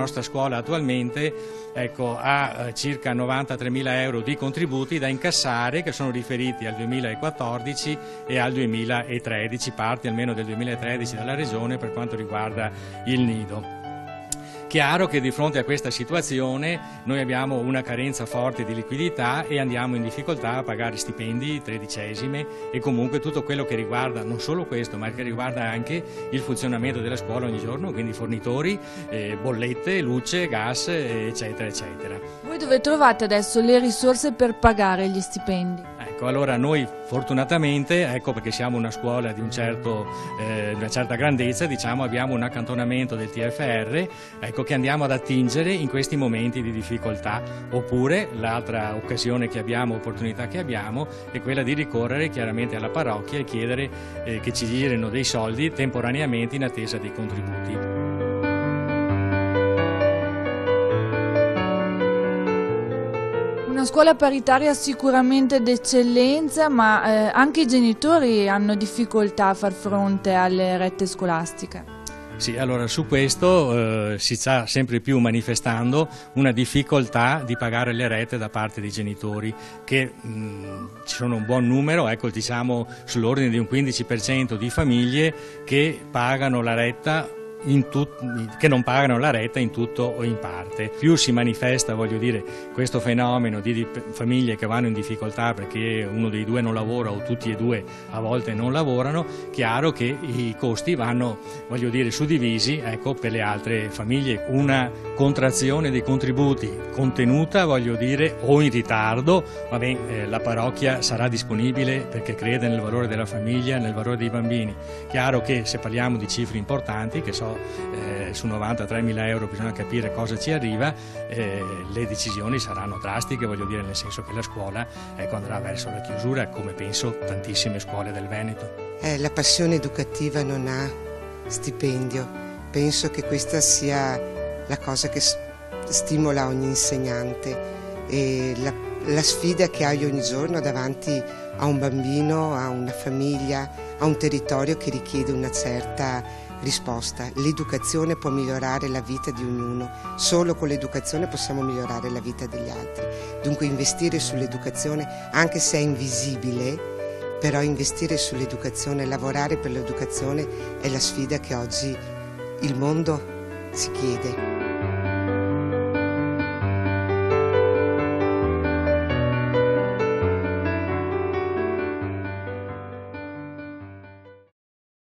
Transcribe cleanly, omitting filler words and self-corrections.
nostra scuola attualmente, ecco, ha circa 93.000 euro di contributi da incassare, che sono riferiti al 2014 e al 2013, parti almeno del 2013 dalla Regione per quanto riguarda il nido. Chiaro che di fronte a questa situazione noi abbiamo una carenza forte di liquidità e andiamo in difficoltà a pagare stipendi, tredicesime e comunque tutto quello che riguarda non solo questo, ma che riguarda anche il funzionamento della scuola ogni giorno, quindi fornitori, bollette, luce, gas, eccetera, eccetera. Voi dove trovate adesso le risorse per pagare gli stipendi? Ecco, allora noi fortunatamente, ecco, perché siamo una scuola di una certa grandezza, diciamo, abbiamo un accantonamento del TFR, ecco, che andiamo ad attingere in questi momenti di difficoltà, oppure l'altra occasione che abbiamo, opportunità che abbiamo, è quella di ricorrere chiaramente alla parrocchia e chiedere che ci girino dei soldi temporaneamente in attesa dei contributi. Una scuola paritaria sicuramente d'eccellenza, ma anche i genitori hanno difficoltà a far fronte alle rette scolastiche. Sì, allora su questo si sta sempre più manifestando una difficoltà di pagare le rette da parte dei genitori, che ci sono un buon numero, ecco, diciamo sull'ordine di un 15% di famiglie che pagano la retta che non pagano la retta in tutto o in parte. Più si manifesta, voglio dire, questo fenomeno di famiglie che vanno in difficoltà perché uno dei due non lavora o tutti e due a volte non lavorano, chiaro che i costi vanno, voglio dire, suddivisi, ecco, per le altre famiglie. Una contrazione dei contributi contenuta, voglio dire, o in ritardo, la parrocchia sarà disponibile perché crede nel valore della famiglia, nel valore dei bambini. Chiaro che se parliamo di cifre importanti, che su 93.000 euro bisogna capire cosa ci arriva, le decisioni saranno drastiche, voglio dire, nel senso che la scuola andrà verso la chiusura, come penso tantissime scuole del Veneto. La passione educativa non ha stipendio, penso che questa sia la cosa che stimola ogni insegnante e la sfida che hai ogni giorno davanti a un bambino, a una famiglia, a un territorio che richiede una certa risposta. L'educazione può migliorare la vita di ognuno, solo con l'educazione possiamo migliorare la vita degli altri. Dunque investire sull'educazione, anche se è invisibile, però investire sull'educazione, lavorare per l'educazione è la sfida che oggi il mondo si chiede.